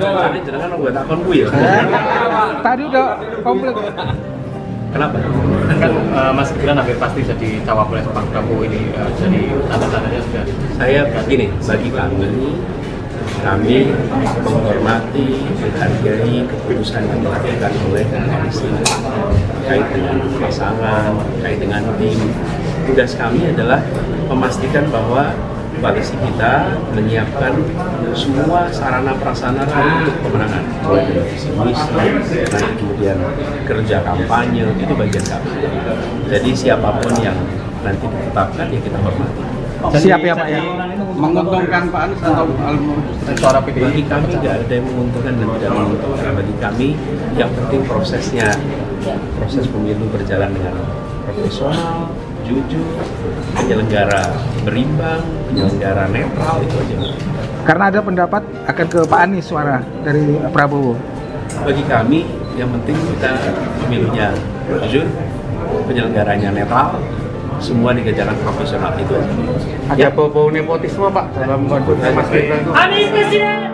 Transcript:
Jadi jenengan buat akun ku ya. Tadi udah komplit. Kenapa? Kan Mas Gibran hampir pasti jadi cawapres Pak Prabowo ini, jadi tanda-tandanya sudah. Saya begini, bagi kami menghormati, menghargai keputusan yang dilakukan oleh koalisi terkait dengan pasangan, terkait dengan tim. Tugas kami adalah memastikan bahwa koalisi kita menyiapkan semua sarana prasarana untuk kemenangan, mulai dari visi misi, nanti kemudian kerja kampanye, itu bagian kami. Jadi siapapun yang nanti ditetapkan ya kita hormati. Siap ya Pak ya. Menguntungkan Pak Anies atau Suara PDI? Bagi kami nggak ada yang menguntungkan dan tidak menguntungkan. Bagi kami yang penting prosesnya, proses pemilu berjalan dengan profesional, jujur, penyelenggara berimbang, penyelenggara netral, itu aja. Karena ada pendapat akan ke Pak Anies suara dari Prabowo. Bagi kami yang penting kita pemilunya jujur, penyelenggaranya netral, semua dikerjakan profesional, itu aja. ada bau-bau nepotisme Pak dalam kondisi Mas Gibran itu? Anies Presiden!